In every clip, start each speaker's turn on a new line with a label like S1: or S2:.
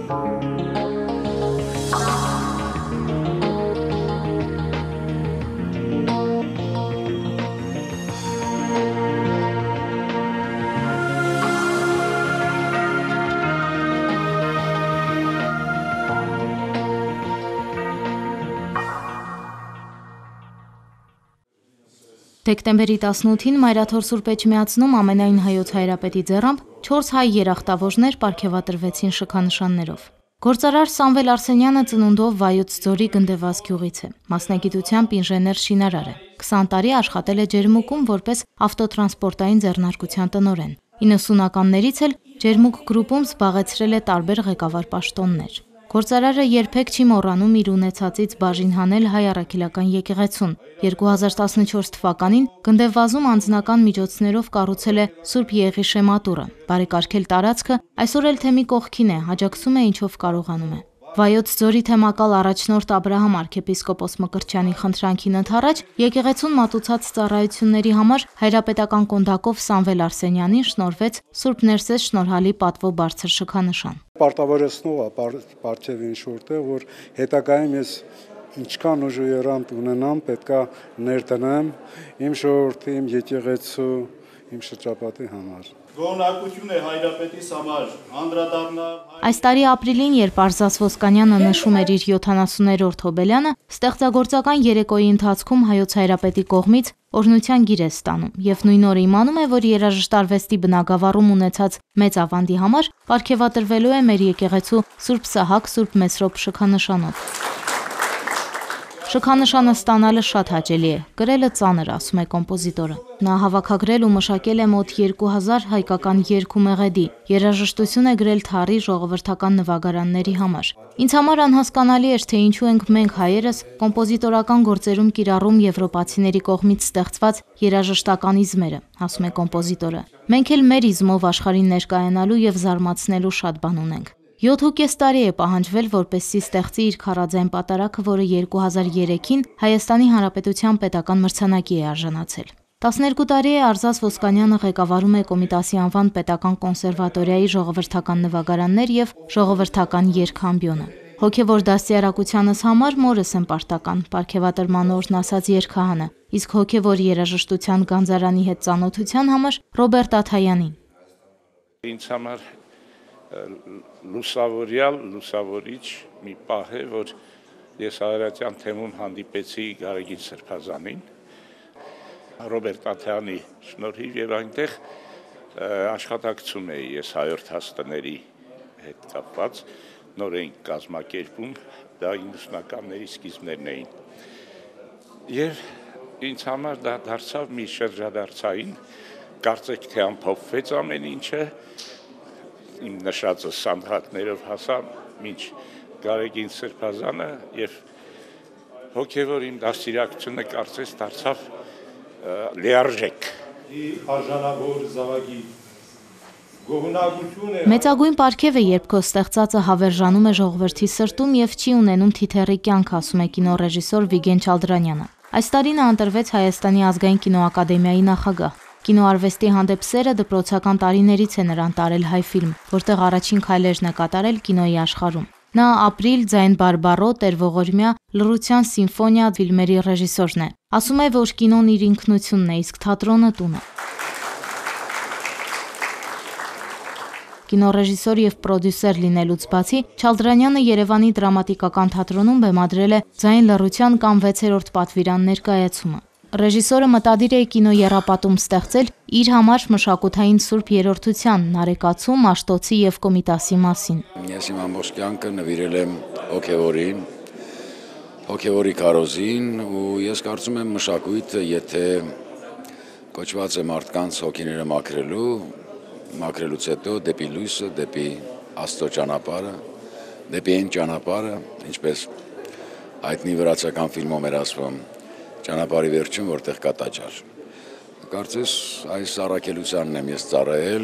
S1: Դեկտեմբերի 18-ին Մայրաթոր Սուրբ Էջմիածնում ամենայն հայոց հայրապետի ձեռամբ 4 հայ երախտավորներ պարգևատրվեցին շքանշաններով։ Գործարար Սամվել Արսենյանը ծնունդով Վայոց ձորի Գնդեվազ գյուղից է, մասնագիտությամբ ինժեներ-շինարար է։ 20 տարի աշխատել է Ջերմուկում որպես ավտոտրանսպորտային ձեռնարկության տնօրեն։ 90-ականներից էլ Ջերմուկ գրուպում զբաղեցրել է տարբեր ղեկավար պաշտոններ։ Գործարարը երբեք չի մոռանում իր ունեցածից բաժին հանել հայ առաքելական եկեղեցուն։ 2014 թվականին Գնդեվազում անձնական միջոցներով կառուցել է Սուրբ Եղիշե մատուռը, բարեկարգել տարածքը, այսօր էլ թեմի կողքին է, աջակցում է ինչով կարողանում է։ Վայոց ձորի թեմակալ առաջնորդ Աբրահամ arczepiskopos Մկրտչյանի խնդրանքին ընդառաջ եկեղեցուն մատուցած ծառայությունների համար հայրապետական կոնդակով Սամվել Արսենյանին շնորհվեց Սուրբ Ներսես շնորհալի պատվո բարձր շքանշան։
S2: Պարտավորեցնող է պարգև ինչ-որտեղ, որ հետագայում ես ինչքան ուժ ու երանտ ունենամ, պետքա ներդնեմ իմ ժողովրդի, իմ եկեղեցու, իմ շրջապատի համար։
S3: Գոհնակություն է հայրապետիս համար, անդրադառնալ։
S1: Այս տարի ապրիլին, երբ Արզաս Ոսկանյանը նշում էր իր 70-րդ հոբելյանը, ստեղծագործական երեկոյի ընթացքում հայոց հայրապետի կողմից օրհնության գիր է ստանում եւ նույն օրը իմանում է, որ երաժշտարվեստի բնագավառում ունեցած մեծ ավանդի համար պարգևատրվելու է մեր եկեղեցու Սուրբ Սահակ Սուրբ Մեսրոպ շքանշանով։ Շքանշանը ստանալը շատ հաճելի է, գրելը ծանր, ասում է կոմպոզիտորը։ Նա հավաքագրել ու մշակել է մոտ 2000 հայկական երգ ու մեղեդի, երաժշտություն է գրել թառի ժողովրդական նվագարանների համար։ Ինձ համար անհասկանալի էր, թե ինչու ենք մենք հայերս կոմպոզիտորական գործերում կիրառում եվրոպացիների կողմից ստեղծված երաժշտականիզմերը, ասում է կոմպոզիտորը։ Մենք էլ մեր իզմով աշխարհին ներկայանալու եւ զարմացնելու շատ բան ունենք։ 7.5 տարի է պահանջվել, որպեսզի ստեղծի իր քարաձայն պատարագը, որը 2003-ին Հայաստանի Հանրապետության պետական մրցանակի է արժանացել։ 12 տարի է Արզաս Ոսկանյանը ղեկավարում է Կոմիտասի անվան պետական կոնսերվատորիայի ժողովրդական նվագարաններ եւ ժողովրդական երգամբիոնը։ Հոգևոր դաստիարակությանս համար մորս եմ պարտական, պարգևատրման օրն ասաց երգահանը, իսկ հոգևոր երաժշտության գանձարանի հետ ծանոթության համար Ռոբերտ Աթայանին։
S4: Ինձ համար լուսավորյալ, լուսավորիչ մի պահ է, որ ես Արարատյան թեմում հանդիպեցի Գարեգին Սրբազանին, Ռոբերտ Աթայանի շնորհիվ եւ այնտեղ աշխատակցում էի ես հայորդ հաստների հետ կապված, նոր էին կազմակերպում, դա 90-ականների սկիզբներն էին։ Եվ ինձ համար դա դարձավ մի շրջադարձային, կարծեք թե ամփոփվեց ամեն ինչը, իմ նշածը սանդղակներով հասա մինչ Գարեգին Սրբազանը եւ հոգեվոր իմ դաստիարակությունը կարծես դարձավ լիարժեք։
S3: Արժանավոր զավակի գոհունակություն է։
S1: Մեծագույն պարգև է, երբ քո ստեղծածը հավերժանում է ժողովրդի սրտում եւ չի ունենում թիթեռի կյանք, ասում է կինոռեժիսոր Վիգեն Չալդրանյանը։ Այս տարի նա ընտրվեց Հայաստանի ազգային կինոակադեմիայի նախագահ։ Կինոարվեստի հանդեպ սերը դպրոցական տարիներից է նրան տարել հայ ֆիլմ, որտեղ առաջին քայլերն է կատարել կինոյի աշխարհում։ Նա Ապրիլ, Ձայն բարբառո, Տեր ողորմյա, Լռության սիմֆոնիա ֆիլմերի ռեժիսորն է։ Ասում է, որ կինոն իր ինքնությունն է, իսկ թատրոնը տունը։ Կինոռեժիսոր եւ պրոդյուսեր լինելուց բացի Չալդրանյանը Երևանի դրամատիկական թատրոնում բեմադրել է Ձայն լռության կամ 6-րդ պատվիրան ներկայացումը։ Ռեժիսորը մտադիր է կինո եռապատում ստեղծել իր համար մշակութային սուրբ երրորդության, Նարեկացու, Մաշտոցի եւ Կոմիտասի մասին։
S5: Ես իմ ամբողջ կյանքը նվիրել եմ հոգեվորին, հոգեվորի քարոզին ու ես կարծում եմ մշակույթը, եթե կոչված է մարդկանց հոգիները մաքրելուց հետո դեպի լույսը, դեպի Աստծո ճանապարհը, դեպի այն ճանապարհը, ինչպես հայտնի վրացական ֆիլմում էր ասվում, ճանապարհի վերջում, որտեղ կա տաճար։ Կարծես այս առաքելությանն եմ ես ծառայել։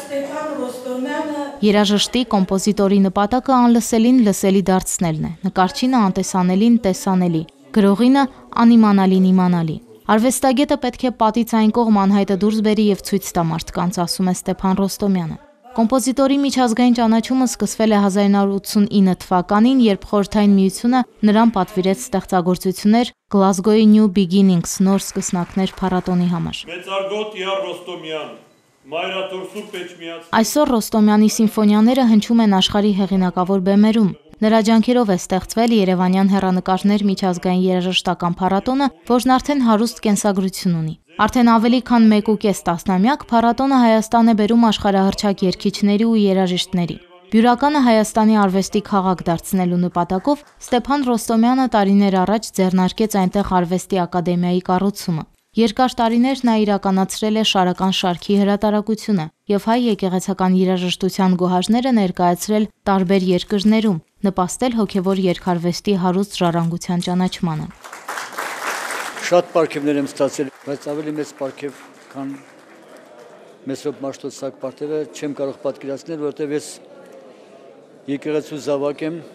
S1: Երաժշտի, կոմպոզիտորի նպատակը անլսելին լսելի դարձնելն է, նկարչինը անտեսանելին տեսանելի, գրողինը անիմանալին իմանալի։ Արվեստագետը պետք է պատից այն կողմ անհայտը դուրս բերի եւ ցույց տա մարդկանց, ասում է Ստեփան Ռոստոմյանը։ Կոմպոզիտորի միջազգային ճանաչումը սկսվել է 1989 թվականին, երբ Խորհրդային Միությունը նրան պատվիրեց ստեղծագործություններ Glasgow-ի New Beginnings նոր սկսնակներ փառատոնի համար։
S6: Մեծարգոտ Յար Ռոստոմյան, Մայրաթոր Սուրբ Էջմիածն։
S1: Այսօր Ռոստոմյանի սիմֆոնիաները հնչում են աշխարհի հեղինակավոր բեմերում։ Նրա ջանքերով է ստեղծվել Երևանյան հեռանկարներ միջազգային երաժշտական փառատոնը, որն արդեն հարուստ կենսագրություն ունի։ Արդեն ավելի քան 1.5 տասնամյակ փառատոնը Հայաստան է բերում աշխարհահռչակ երգիչների ու երաժիշտների։ Բյուրականը Հայաստանի արվեստի քաղաք դարձնելու նպատակով Ստեփան Ռոստոմյանը տարիներ առաջ ձեռնարկեց այնտեղ արվեստի ակադեմիայի կառուցումը։ Երկար տարիներ նա իրականացրել է շարական շարքի հրատարակությունը եւ հայ եկեղեցական երաժշտության գոհարները ներկայացրել տարբեր երկրներում, նպաստել հոգեվոր երգարվեստի հարուստ ժառանգության ճանաչմանը։
S7: Շատ պարգևներ եմ ստացել, բայց ավելի մեծ պարգև, քան Մեսրոպ Մաշտոցակ պարգևը չեմ կարող պատկերացնել, որովհետև ես եկեղեցու զավակ եմ,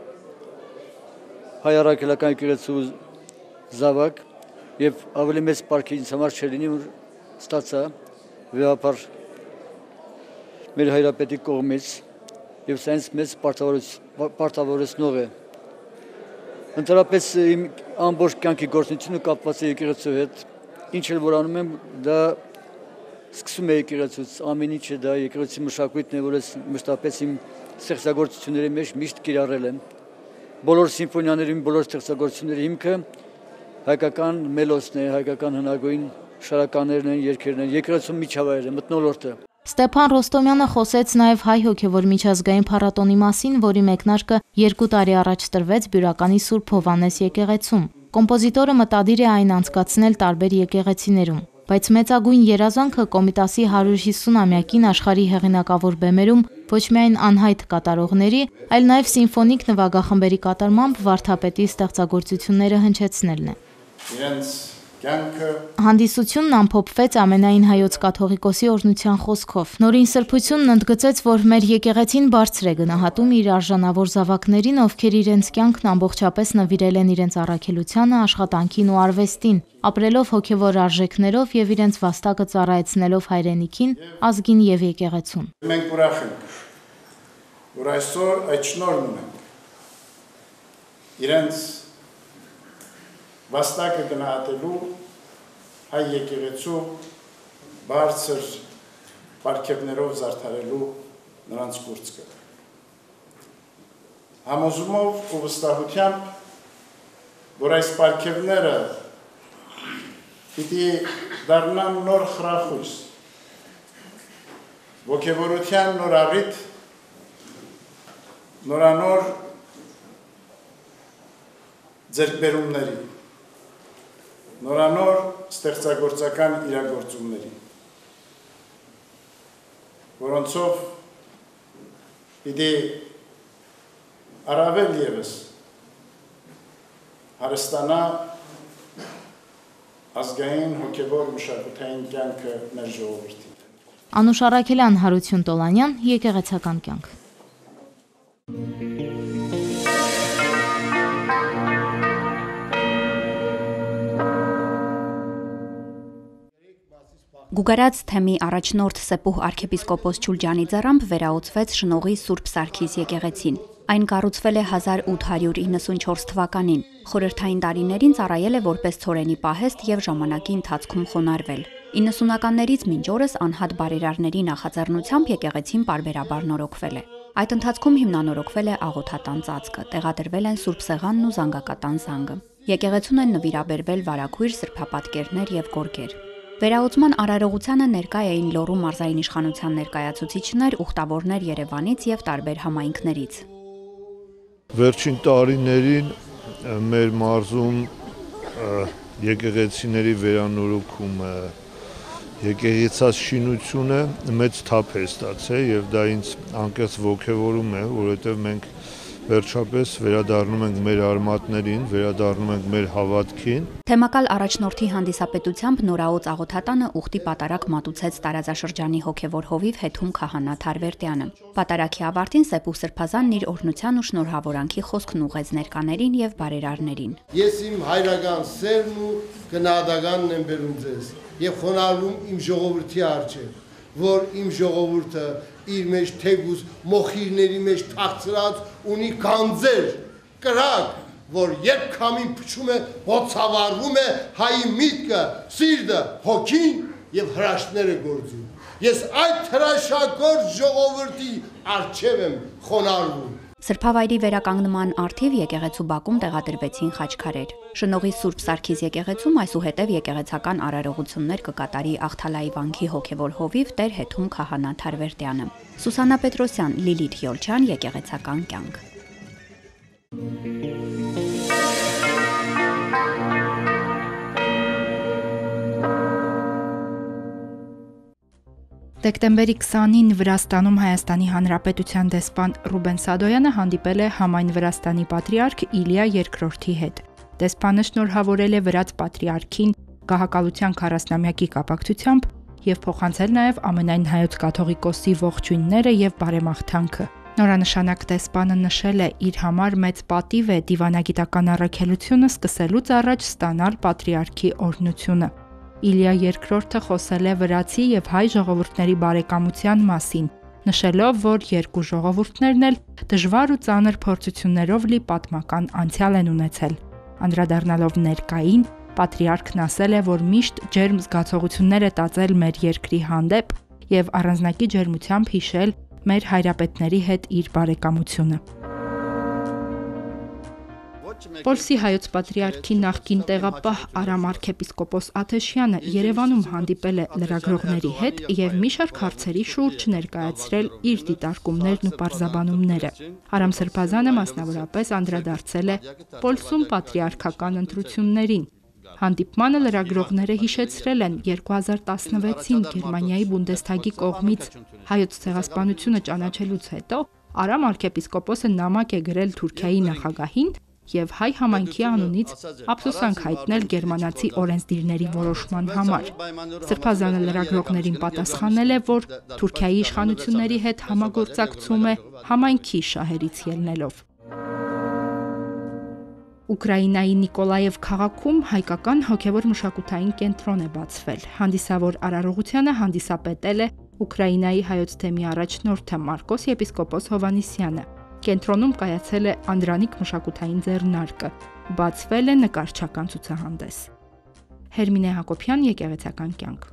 S7: հայ առաքելական եկեղեցու զավակ, եւ ավելի մեծ պարգև ինձ համար չլինի, որ ստացա վեհապար մեր հայրապետի կողմից, եւ սա ինձ մեծ պարտավորեցնող է։ Ընդհանրապես իմ ամբողջ կյանքի գործունեությունը կապված է եկեղեցու հետ, ինչ էլ որ անում եմ, դա սկսում է եկեղեցուց, ամեն ինչը դա եկեղեցի մշակույթն է, որ ես մշտապես իմ ստեղծագործությունների մեջ միշտ կիրառել եմ։ Բոլոր սիմֆոնիաների, բոլոր ստեղծագործությունների հիմքը հայկական մելոսն է, հայկական հնագույն շարականներն են, երգերն են, եկեղեցու միջավայրը, մթնոլորտը։
S1: Ստեփան Ռոստոմյանը խոսեց նաև հայ հոգևոր միջազգային փառատոնի մասին, որի մեկնարկը 2 տարի առաջ տրվեց Բյուրականի Սուրբ Հովհաննես եկեղեցում։ Կոմպոզիտորը մտադիր է այն անցկացնել տարբեր եկեղեցիներում, բայց մեծագույն երազանքը Կոմիտասի 150-ամյակին աշխարհի հեղինակավոր բեմերում ոչ միայն անհայտ կատարողների, այլ նաև սիմֆոնիկ նվագախմբերի կատարմամբ վարդապետի ստեղծագործությունները հնչեցնելն է։
S3: Իրենց կյանքը
S1: Հանդիսությունն ամփոփվեց ամենայն հայոց կաթողիկոսի օրհնության խոսքով։ Նորին սրբությունն ընդգծեց, որ մեր եկեղեցին բարձր է գնահատում իր արժանավոր զավակներին, ովքեր իրենց կյանքն ամբողջապես նվիրել են իրենց առաքելությանը, աշխատանքին ու արվեստին, ապրելով հոգևոր արժեքներով եւ իրենց վաստակը ծառայեցնելով հայրենիքին, ազգին եւ եկեղեցուն։
S3: մենք ուրախ ենք, որ այսօր այդ շնորհն ունենք։ Իրենց վաստակը գնահատելու հայ եկեղեցու բարձր պարգևներով զարդարելու նրանց կուրծքը։ Համոզումով ու վստահությամբ, որ այս պարգևները պիտի դառնան նոր խրախույս, ոգևորության նոր առիթ, նորանոր ձեռքբերումների, նորանոր ստեղծագործական իրագործումների, որոնցով պիտի առավել ևս հարստանա ազգային հոգևոր մշակութային կյանքը մեր ժողովրդի։
S1: Անուշ Առաքելյան, Հարություն Տոլանյան, եկեղեցական կյանք։
S8: Գուգարած թեմի առաջնորդ Սեպուհ arczepiskopos Չուլջանի ձեռամբ վերահոսվեց Շնողի Սուրբ Սարգիս եկեղեցին։ Այն կառուցվել է 1894 թվականին։ Խորհրդային տարիներին ծառայել է որպես ցորենի պահեստ եւ ժամանակի ընթացքում խոնարհվել։ 90-ականներից մինչ օրս անհատ բարերարների նախաձեռնությամբ եկեղեցին պարբերաբար նորոգվել է։ Այդ ընթացքում հիմնանորոգվել է աղոթատան ծածկը, տեղադրվել են Սուրբ Սեղանն ու Զանգակատան զանգը։ Եկեղեցուն են նվիրաբերվել վարագույր սրբապատկերներ եւ գորգեր։ Վերահոսման արարողությանը ներկա էին Լոռու մարզային իշխանության ներկայացուցիչներ, ուխտավորներ Երևանից եւ տարբեր համայնքներից։
S9: Վերջին տարիներին մեր մարզում եկեղեցիների վերանորոգումը, եկեղեցած շինությունը մեծ թափ է ստացել եւ դա ինձ անկեղծ ոգևորում է, որովհետեւ մենք վերջապես վերադառնում ենք մեր արմատներին, վերադառնում ենք մեր հավատքին։
S8: Թեմակալ առաջնորդի հանդիսապետությամբ նորաոց աղոթատանը ուխտի պատարակ մատուցեց տարածաշրջանի հոգևոր հովիվ Հետում քահանա Թարվերտյանը։ Պատարակի ավարտին Սեպուհ Սրբազանն իր օրհնության ու շնորհավորանքի խոսքն ուղղեց ներկաներին եւ բարերարներին։
S10: Ես իմ հայրական սերն ու գնահատականն եմ բերում ձեզ եւ խոնարհվում իմ ժողովրդի առջեւ, որ իմ ժողովուրդը իր մեջ թեգուզ մոխիրների մեջ թաքցրած ունի գանձեր, կրակ, որ երբ քամին փչում է, ոցավառվում է հայի միտքը, սիրտը, հոգին եւ հրաշքները գործում։ Ես այդ հրաշագործ ժողովրդի առջև եմ խոնարհվում։
S8: Սրբավայրի վերականգնման առթիվ եկեղեցու բակում տեղադրվեցին խաչքարեր։ Շնողի Սուրբ Սարգիս եկեղեցում այսուհետև եկեղեցական արարողություններ կկատարի Աղթալայի վանքի հոգևոր հովիվ Տեր Հեթում քահանա Թարվերտյանը։ Սուսաննա Պետրոսյան, Լիլիթ Յոլչյան, եկեղեցական կյանք։
S11: Դեկտեմբերի 20-ին Վրաստանում Հայաստանի Հանրապետության դեսպան Ռուբեն Սադոյանը հանդիպել է համայն Վրաստանի պատրիարք Իլիա II-ի հետ։ Դեսպանը շնորհավորել է վրաց պատրիարքին գահակալության 40-ամյակի կապակցությամբ եւ փոխանցել նաեւ ամենայն հայոց կաթողիկոսի ողջույնները եւ բարեմաղթանքը։ Նորանշանակ դեսպանը նշել է, իր համար մեծ պատիվ է դիվանագիտական առաքելությունը սկսելուց առաջ ստանալ պատրիարքի օրհնությունը։ Իլիա II-ը խոսել է վրացի եւ հայ ժողովուրդների բարեկամության մասին, նշելով, որ երկու ժողովուրդներն էլ դժվար ու ծանր փորձություններով լի պատմական անցյալ են ունեցել։ Անդրադառնալով ներկային, պատրիարքն ասել է, որ միշտ ջերմ զգացողություններ է տածել մեր երկրի հանդեպ եւ առանձնակի ջերմությամբ հիշել մեր հայրապետների հետ իր բարեկամությունը։ Պոլսի հայոց պատրիարքի նախկին տեղապահ Արամ arczepiskopos Աթեշյանը Երևանում հանդիպել է լրագրողների հետ եւ մի շարք հարցերի շուրջ ներկայացրել իր դիտարկումներն ու պարզաբանումները։ Արամ Սրբազանը մասնավորապես անդրադարձել է Պոլսում պատրիարքական ընտրություններին։ Հանդիպմանը լրագրողները հիշեցրել են 2016-ին Գերմանիայի Բունդեսթագի կողմից հայոց ցեղասպանությունը ճանաչելուց հետո Արամ arczepiskopos-ը նամակ է գրել Թուրքիայի նախագահին եւ հայ համայնքի անունից ափսոսանք հայտնել գերմանացի օրենսդիրների որոշման համար։ Սրբազանը լրագրողներին պատասխանել է, որ Թուրքիայի իշխանությունների հետ համագործակցում է համայնքի շահերից ելնելով։ Ուկրաինայի Նիկոլաև քաղաքում հայկական հոգևոր մշակութային կենտրոն է բացվել։ Հանդիսավոր արարողությանը հանդիսապետել է Ուկրաինայի հայոց թեմի առաջնորդը Մարկոս եպիսկոպոս Հովանիսյանը։ Կենտրոնում կայացել է Անդրանիկ մշակութային ձեռնարկը, բացվել է նկարչական ցուցահանդես։ Հերմինե Հակոբյան, եկեղեցական կյանք։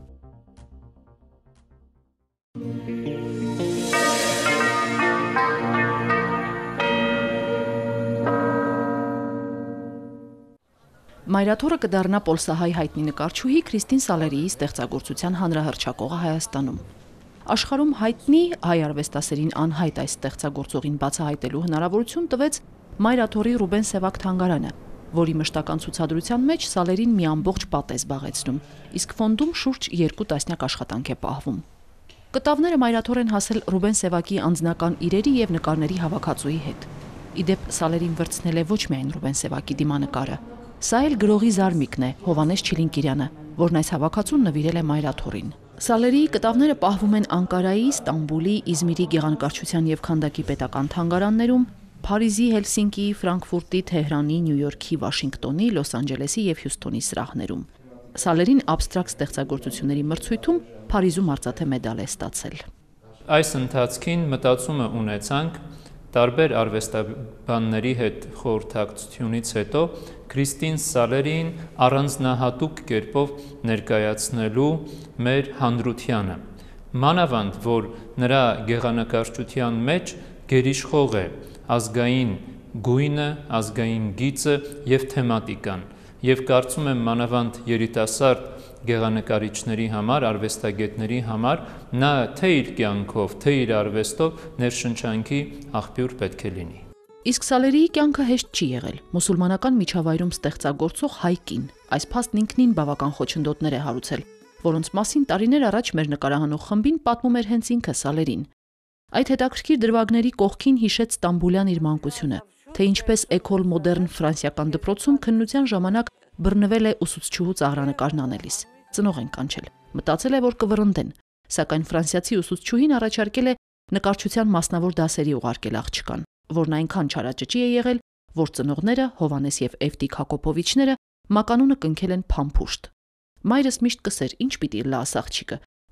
S12: Մայրաթորը կդառնա պոլսահայ հայտնի նկարչուհի Քրիստին Սալերիի ստեղծագործության հանրահռչակողը Հայաստանում։ Աշխարհում հայտնի հայ արվեստասերին անհայտ այս ստեղծագործողին բացահայտելու հնարավորություն տվեց Մայրաթորի Ռուբեն Սևակ թանգարանը, որի մշտական ցուցադրության մեջ Սալերին մի ամբողջ պատ է զբաղեցնում, իսկ ֆոնդում շուրջ 2 տասնյակ աշխատանք է պահվում։ Կտավները Մայրաթոր են հասել Ռուբեն Սևակի անձնական իրերի եւ նկարների հավաքածուի հետ։ Իդեպ Սալերին վրցնել է ոչ միայն Ռուբեն Սևակի դիմանկարը, սա էլ գրողի զարմիկն է Հովանես Չիլինկիրյանը, որն այս հավաքածուն նվիրել է Մայրաթորին։ Սալերիի կտավները պահվում են Անկարայի, Ստամբուլի, Իզմիրի գեղանկարչության եւ քանդակի պետական թանգարաններում, Փարիզի, Հելսինկիի, Ֆրանկֆուրտի, Թեհրանի, Նյու Յորքի, Վաշինգտոնի, Լոս Անջելեսի եւ Հյուսթոնի սրահներում։ Սալերին աբստրակտ ստեղծագործությունների մրցույթում Փարիզում արծաթե մեդալ է ստացել։
S13: Այս ընթացքին մտածումը ունեցանք տարբեր արվեստաբանների հետ խորհրդակցությունից հետո Քրիստին Սալերին առանձնահատուկ կերպով ներկայացնելու մեր հանրությանը։ Մանավանդ, որ նրա գեղանկարչության մեջ գերիշխող է ազգային գույնը, ազգային գիծը եւ թեմատիկան, եւ կարծում եմ մանավանդ երիտասարդ գեղանկարիչների համար, արվեստագետների համար նա թե իր կյանքով, թե իր արվեստով ներշնչանքի աղբյուր պետք է լինի։
S12: Իսկ Սալերիի կյանքը հեշտ չի եղել։ Մուսուլմանական միջավայրում ստեղծագործող հայ կին, այս փաստն ինքնին բավական խոչընդոտներ է հարուցել, որոնց մասին տարիներ առաջ մեր նկարահանող խմբին պատմում էր հենց ինքը Սալերին։ Այդ հետաքրքիր դրվագների կողքին հիշեց Ստամբուլյան իր մանկությունը, թե ինչպես Էկոլ Մոդեռն ֆրանսիական դպրոցում քննության ժամանակ բռնվել է ուսուցչուհու ծաղրանկարն անելիս։ Ծնող են կանչել։ Մտածել է, որ կվռնդեն, սակայն ֆրանսիացի ուսուցչուհին առաջարկել է նկարչության մասնավոր դասերի ուղարկել աղջկան, որն այնքան չարաճճի է եղել, որ ծնողները Հովանես եւ Էվտիկ Հակոպովիչները մականունը կնքել են փամփուշտ։ Մայրս միշտ կսեր, ինչ պիտի լաս աղջիկը,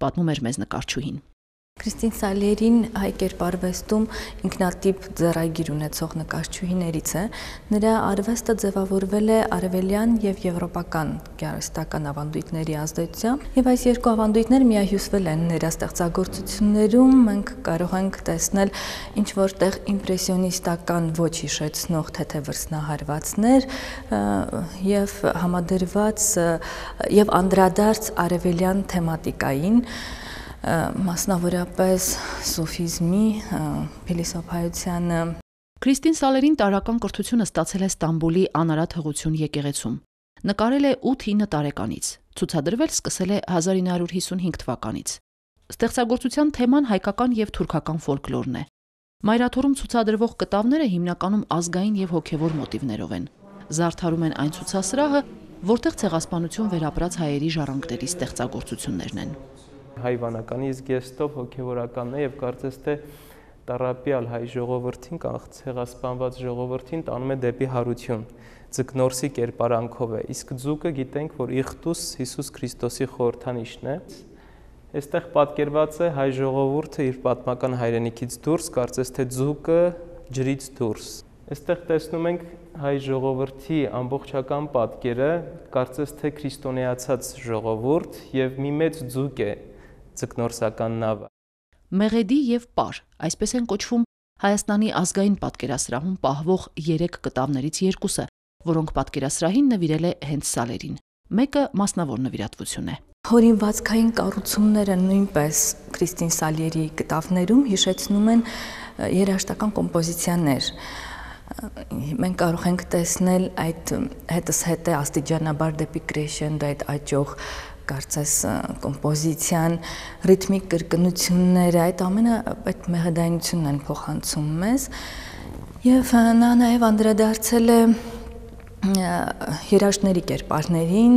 S12: պատմում էր մեզ նկարչուհին։
S14: Քրիստին Սալերին հայ կերպարվեստում ինքնատիպ ձեռագիր ունեցող նկարչուհիներից է։ Նրա արվեստը ձևավորվել է արևելյան եւ եվրոպական գեղարվեստական ավանդույթների ազդեցությամբ, եւ այս երկու ավանդույթները միահյուսվել են նրա ստեղծագործություններում։ Մենք կարող ենք տեսնել ինչ որտեղ իմպրեսիոնիստական ոճ հիշեցնող թեթև վրձնահարվածներ եւ համադրված եւ անդրադարձ արևելյան թեմատիկային, մասնավորապես սուֆիզմի, փիլիսոփայությանը։
S12: Քրիստին Սալերին տարրական կրթությունը ստացել է Ստամբուլի Անարատ հղություն եկեղեցում։ Նկարել է 8-9 տարեկանից։ Ցուցադրվել սկսել է 1955 թվականից։ Ստեղծագործության թեման հայկական եւ թուրքական ֆոլկլորն է։ Մայրաթորում ցուցադրվող կտավները հիմնականում ազգային եւ հոգեվոր մոտիվներով են։ Զարդարում են այն ցուցասրահը, որտեղ ցեղասպանություն վերապրած հայերի ժառանգների ստեղծագործություններն են։
S15: Հայվանականի իսկ գեստով հոգևորականն է եւ կարծես թե տառապյալ հայ ժողովրդին կամ ցեղասպանված ժողովրդին տանում է դեպի հարություն, ձկնորսի կերպարանքով է, իսկ ձուկը գիտենք, որ Իղտուս Հիսուս Քրիստոսի խորհրդանիշն է։ Այստեղ պատկերված է հայ ժողովուրդը իր պատմական հայրենիքից դուրս, կարծես թե ձուկը ջրից դուրս։ Այստեղ տեսնում ենք հայ ժողովրդի ամբողջական պատկերը, կարծես թե քրիստոնեացած ժողովուրդ եւ մի մեծ ձուկ է ձկնորսական նավը։
S12: Մեղեդի եւ Պար, այսպես են կոչվում Հայաստանի ազգային պատկերասրահում պահվող 3 կտավներից երկուսը, որոնք պատկերասրահին նվիրել է հենց Սալերին։ Մեկը մասնավոր նվիրատվություն է։
S14: Հորինվածքային կառուցումները նույնպես Քրիստին Սալերի կտավներում հիշեցնում են երաժշտական կոմպոզիցիաներ։ Մենք կարող ենք տեսնել այդ հետը աստիճանաբար դեպի կրեշենդո այդ աճող կարծես կոմպոզիցիան, ռիթմիկ կրկնությունները, այդ ամենը այդ մեղեդայնությունն են փոխանցում մեզ, եւ նա նաեւ անդրադարձել է երաժշտների կերպարներին,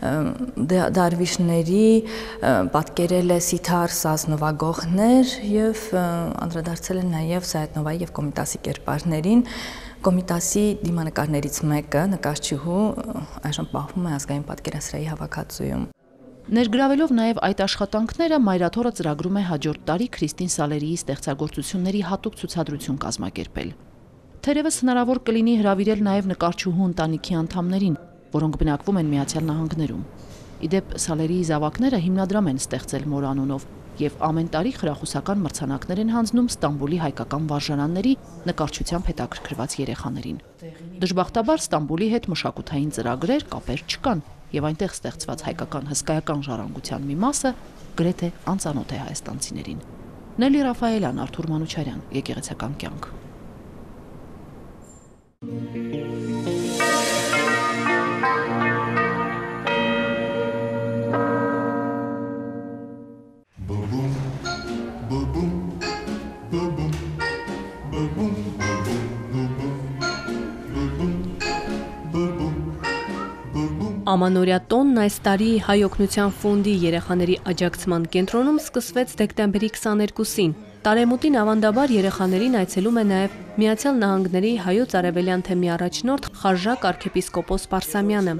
S14: դարվիշների, պատկերել է սիթար, սազ նվագողներ եւ անդրադարձել է նաեւ Սայաթ-Նովայի եւ Կոմիտասի կերպարներին։ Կոմիտասի դիմանկարներից մեկը նկարչուհու այժմ պահվում է ազգային պատկերասրահի հավաքածուում։
S12: Ներգրավելով նաև այդ աշխատանքները, Մայրաթորը ծրագրում է հաջորդ տարի Քրիստին Սալերիի ստեղծագործությունների հատուկ ցուցադրություն կազմակերպել։ Թերևս հնարավոր կլինի հրավիրել նաև նկարչուհու ընտանիքի անդամներին, որոնք բնակվում են Միացյալ Նահանգներում։ Իդեպ Սալերիի զավակները հիմնադրամ են ստեղծել մոր անունով եւ ամեն տարի խրախուսական մրցանակներ են հանձնում Ստամբուլի հայկական վարժարանների նկարչությամբ հետաքրքրված երեխաներին։ Դժբախտաբար Ստամբուլի հետ մշակութային ծրագրեր, կապեր չկան, եւ այնտեղ ստեղծված հայկական հսկայական ժառանգության մի մասը գրեթե անծանոթ է հայաստանցիներին։ Նելի Ռաֆայելյան, Արթուր Մանուչարյան, Եկեղեցական կյանք։
S16: Ամանորյա տոնն այս տարի Հայ օգնության ֆոնդի երեխաների աջակցման կենտրոնում սկսվեց դեկտեմբերի 22-ին։ Տարեմուտին ավանդաբար երեխաներին այցելում է նաև Միացյալ Նահանգների հայոց արևելյան թեմի առաջնորդ Խարժակ arczepiskopos Պարսամյանը։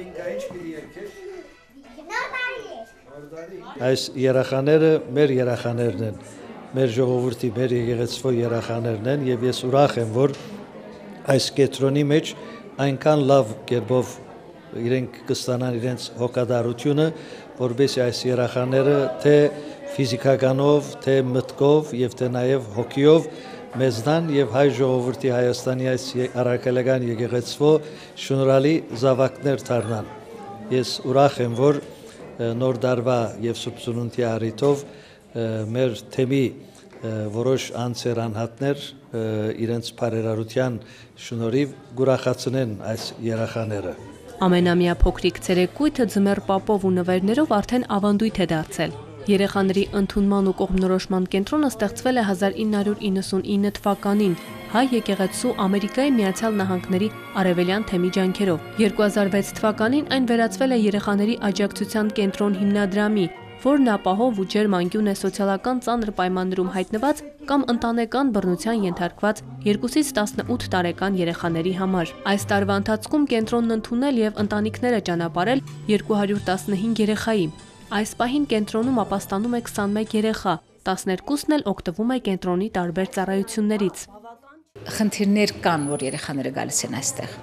S17: Այս երեխաները մեր երեխաներն են, մեր ժողովրդի, մեր եկեղեցու երեխաներն են եւ ես ուրախ եմ, որ այս կենտրոնի մեջ այնքան լավ կերպով իրենք կստանան իրենց հոգադարությունը, որովհետեւ այս երեխաները թե ֆիզիկականով, թե մտքով եւ թե նաեւ հոգիով մեզնան եւ հայ ժողովրդի Հայաստանի այս առաքելական եկեղեցու շնորհալի զավակներ դառնան։ Ես ուրախ եմ, որ նոր դարվա եւ Սուրբ Ծնունդի առիթով մեր թեմի որոշ անձեր անհատներ իրենց բարերարության շնորհիվ գուրախացնեն այս երեխաները։
S16: Ամենամյա փոքրիկ ցերեկույթը ձմեռ պապով ու նվերներով արդեն ավանդույթ է դարձել։ Երեխաների ընդունման ու կողմնորոշման կենտրոնը ստեղծվել է 1999 թվականին Հայ եկեղեցու Ամերիկայի Միացյալ Նահանգների արևելյան թեմի ջանքերով։ 2006 թվականին այն վերածվել է երեխաների աջակցության կենտրոն հիմնադրամի, որն ապահով ու ջերմ անկյուն է սոցիալական ծանր պայմաններում հայտնված կամ ընտանեկան բռնության ենթարկված 2-ից 18 տարեկան երեխաների համար։ Այս տարվա ընթացքում կենտրոնն ընդունել եւ ընտանիքները ճանապարհել 215 երեխայի։ Այս պահին կենտրոնում ապաստանում է 21 երեխա, 12-ն էլ օգտվում է կենտրոնի տարբեր ծառայություններից։
S18: Խնդիրներ կան, որ երեխաները գալիս են այստեղ։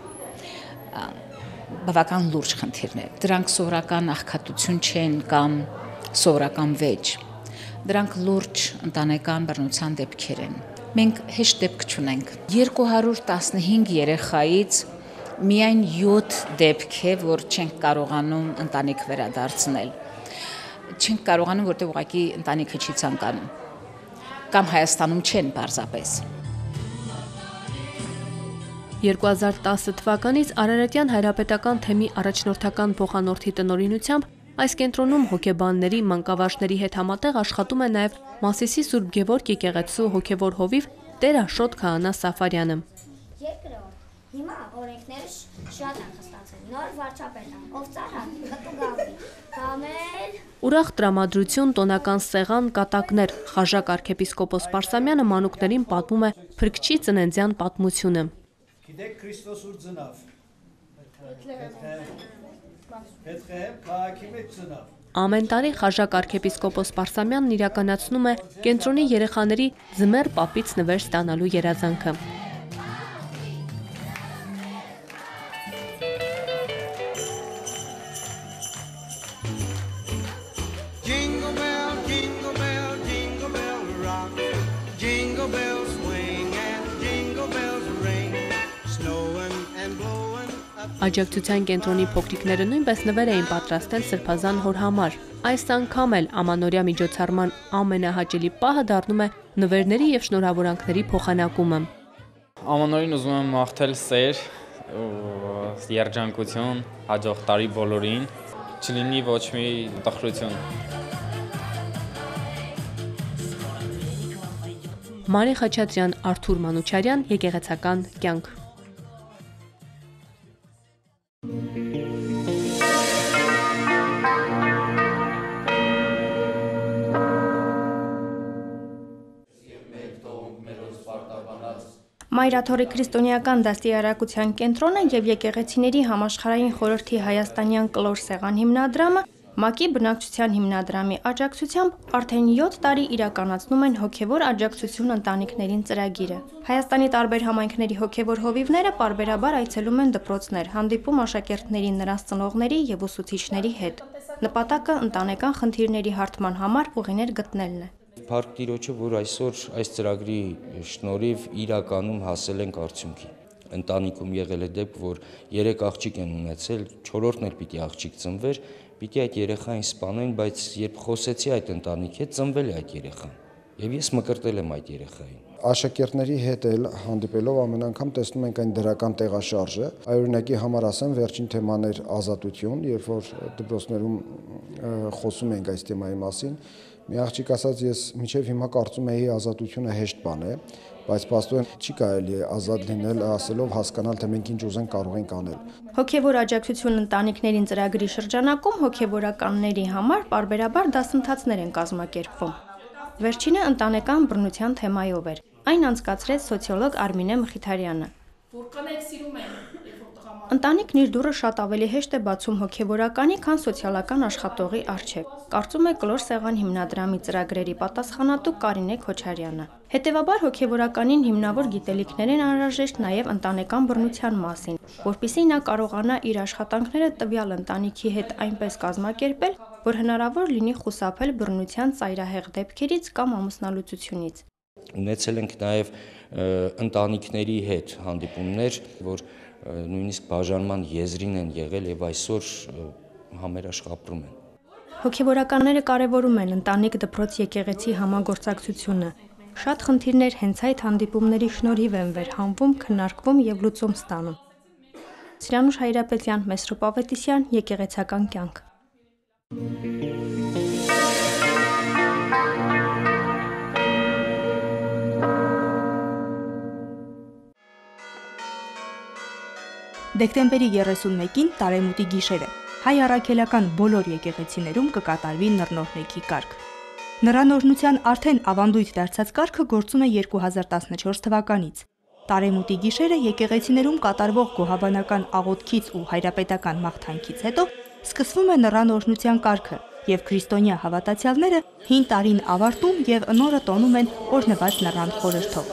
S18: Բավական լուրջ խնդիրներ։ Դրանք սովորական աղքատություն չեն կամ սովորական վեճ։ Դրանք լուրջ ընտանեկան բռնության դեպքեր են։ Մենք հեշտ դեպք չունենք։ 215 երեխայից միայն 7 դեպք է, որ չենք կարողանում ընտանիք վերադարձնել։ Չենք կարողանում, որտեղ ուղղակի ընտանիքը չի ցանկանում։ Կամ Հայաստանում չեն պարզապես։
S16: 2010 թվականից Արարատյան հայրապետական թեմի առաջնորդական փոխանորդի տնօրինությամբ այս կենտրոնում հոգեբանների, մանկավարժների հետ համատեղ աշխատում է նաև Մասիսի Սուրբ Գևորգ եկեղեցու հոգևոր հովիվ Տեր Աշոտ Քահանա Սաֆարյանը։
S19: Հիմա օրենքները շատ են խստացել։ Նոր վարչապետ է, ով ծառան, գտու գավի, համել։
S16: Ուրախ տրամադրություն, տոնական սեղան, կատակներ, խաժակ arczepiskopos Պարսամյանը մանուկներին պատմում է Փրկչի ծննդյան պատմությունը։
S17: Գիտեք Քրիստոս ուր ծնավ։ Բեթլեհեմ քաղաքի մեջ ծնավ։
S16: Ամեն տարի խաժակ arczepiskopos Պարսամյանն իրականացնում է կենտրոնի երեխաների ձմեռ պապից նվեր ստանալու երազանքը։ Աջակցության կենտրոնի փոքրիկները նույնպես նվեր էին պատրաստել Սրբազան հոր համար։ Այս անգամ էլ ամանորյա միջոցառման ամենահաճելի պահը դառնում է նվերների եւ շնորհավորանքների փոխանակումը։
S20: Ամանորին ուզում եմ մաղթել սեր, երջանկություն, հաջող տարի բոլորին, չլինի ոչ մի տխրություն։
S16: Մարի Խաչատրյան, Արթուր Մանուչարյան, եկեղեցական կյանք։
S21: Մայրաթորի քրիստոնեական դաստիարակության կենտրոնը եւ եկեղեցիների համաշխարհային խորհրդի հայաստանյան կլոր սեղան հիմնադրամը ՄԱԿ-ի բնակչության հիմնադրամի աջակցությամբ արդեն 7 տարի իրականացնում են հոգևոր աջակցություն ընտանիքներին ծրագիրը։ Հայաստանի տարբեր համայնքների հոգևոր հովիվները պարբերաբար այցելում են դպրոցներ, հանդիպում աշակերտների, նրանց ծնողների եւ ուսուցիչների հետ։ Նպատակը ընտանեկան խնդիրների հարթման համար ուղիներ գտնելն է։
S22: Փառք Տիրոջը, որ այսօր այս ծրագրի շնորհիվ իրականում հասել ենք արդյունքի։ Ընտանիքում եղել է դեպք, որ 3 աղջիկ են ունեցել, 4-րդն էլ պիտի աղջիկ ծնվեր, պիտի այդ երեխային սպանեն, բայց երբ խոսեցի այդ ընտանիքի հետ, ծնվել է այդ երեխան։ Եվ ես մկրտել եմ այդ երեխային։
S23: Աշակերտների հետ էլ հանդիպելով ամեն անգամ տեսնում ենք այն դրական տեղաշարժը։ Օրինակի համար ասեմ, վերջին թեման էր ազատություն, երբ որ դպրոցներում խոսում ենք այս թեմայի մասին, մի աղջիկ ասաց, ես մինչև հիմա կարծում էի ազատությունը հեշտ բան է, բայց պաստորեն չի կարելի ազատ լինել, ասելով հասկանալ, թե մենք ինչ ուզենք կարող ենք անել։
S21: Հոգևոր աջակցություն ընտանիքներին ծրագրի շրջանակում հոգևորականների համար պարբերաբար դասընթացներ են կազմակերպվում։ Վերջինը ընտանեկան բռնության թեմայով էր։ Այն անցկացրեց սոցիոլոգ Արմինե Մխիթարյանը։
S24: Որքան սիրում են
S21: Ընտանիքն իր դուռը շատ ավելի հեշտ է բացում հոգևորականի, քան սոցիալական աշխատողի առջև, կարծում է կլոր սեղան հիմնադրամի ծրագրերի պատասխանատու Կարինե Քոչարյանը։ Հետևաբար հոգևորականին հիմնավոր գիտելիքներ են անհրաժեշտ նաև ընտանեկան բռնության մասին, որpիսի նա կարողանա իր աշխատանքները տվյալ ընտանիքի հետ այնպես կազմակերպել, որ հնարավոր լինի խուսափել բռնության ծայրահեղ դեպքերից կամ ամուսնալուծությունից։
S22: Ունեցել ենք նաև ընտանիքների հետ հանդիպումներ, որ նույնիսկ բաժանման եզրին են եղել եւ այսօր համերաշխ ապրում են։
S21: Հոգևորականները կարևորում են ընտանիք դպրոց եկեղեցի համագործակցությունը։ Շատ խնդիրներ հենց այդ հանդիպումների շնորհիվ են վերհանվում, քննարկվում եւ լուծում ստանում։ Սրանուշ Հայրապետյան, Մեսրոպ Ավետիսյան, եկեղեցական կյանք։
S11: Դեկտեմբերի 31-ին տարեմուտի գիշերը հայ առաքելական բոլոր եկեղեցիներում կկատարվի նռնորհնեքի կարգ։ Նռանորհնության արդեն ավանդույթ դարձած կարգը գործում է 2014 թվականից։ Տարեմուտի գիշերը եկեղեցիներում կատարվող գոհաբանական աղոթքից ու հայրապետական մաղթանքից հետո սկսվում է նռանորհնության կարգը եւ քրիստոնյա հավատացյալները հին տարին ավարտում եւ նորը տոնում են օրհնված նռան խորհրդով։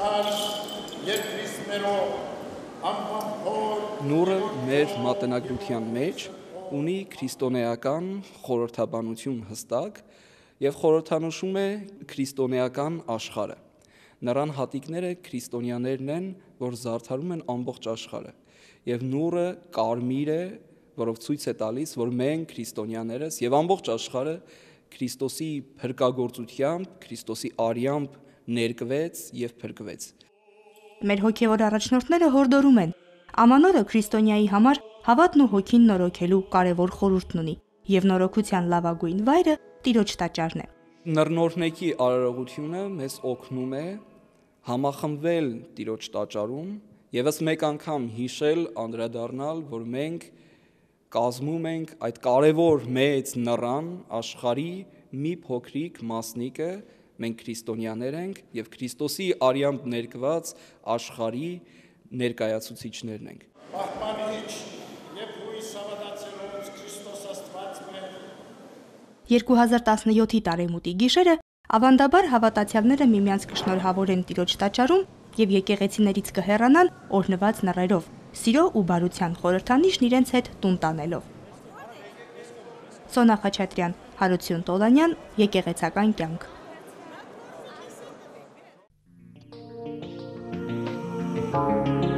S2: Նուրը մեր մատենագրության մեջ ունի քրիստոնեական խորհրդաբանություն հստակ եւ խորհրդանշում է քրիստոնեական աշխարհը։ Նրան հատիկները քրիստոնյաներն են, որ զարդարում են ամբողջ աշխարհը։ Եվ նուրը կարմիր է, որով ցույց է տալիս, որ մենք քրիստոնյաներս եւ ամբողջ աշխարհը Քրիստոսի փրկagorցությամբ, Քրիստոսի արյամբ ներկվեց եւ փրկվեց։
S11: Մեր հոգեվոր առաջնորդները հորդորում են. Ամանորը քրիստոնյայի համար հավատն ու հոգին նորոգելու կարևոր խորհուրդն ունի եւ նորոգության լավագույն վայրը Տիրոջ տաճարն է։
S2: Նռնորհնեկի արարողությունը մեզ օգնում է համախմբվել Տիրոջ տաճարում եւս մեկ անգամ հիշել, անդրադառնալ, որ մենք կազմում ենք այդ կարևոր մեծ նռան աշխարհի մի փոքրիկ մասնիկը, մենք քրիստոնյաներ ենք եւ Քրիստոսի արյամբ ներկված աշխարհի ներկայացուցիչներն ենք։
S3: Պահպանիչ եւ հույս հավատացելուց Քրիստոս Աստված մեր
S11: 2017-ի տարեմուտի գիշերը ավանդաբար հավատացյալները միմյանց կշնորհավորեն Տիրոջ տաճարում եւ եկեղեցիներից կհեռանան օրհնված նռերով, սիրո ու բարության խորհրդանիշն իրենց հետ տուն տանելով։ Սոնա Խաչատրյան, Հարություն Տոլանյան, Եկեղեցական կյանք։
S4: Thank you.